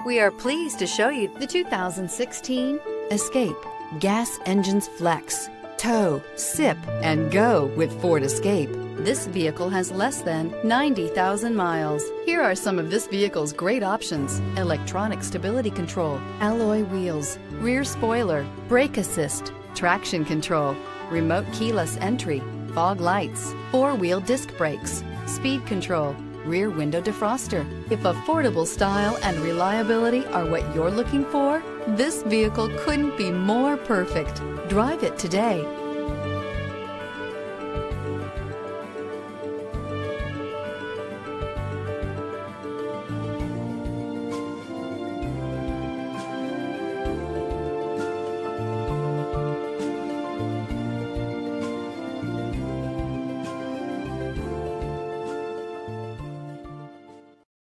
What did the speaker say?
We are pleased to show you the 2016 Escape. Gas engines flex, tow, sip, and go with Ford Escape. This vehicle has less than 90,000 miles. Here are some of this vehicle's great options: electronic stability control, alloy wheels, rear spoiler, brake assist, traction control, remote keyless entry, fog lights, four-wheel disc brakes, speed control, rear window defroster. If affordable style and reliability are what you're looking for, this vehicle couldn't be more perfect. Drive it today.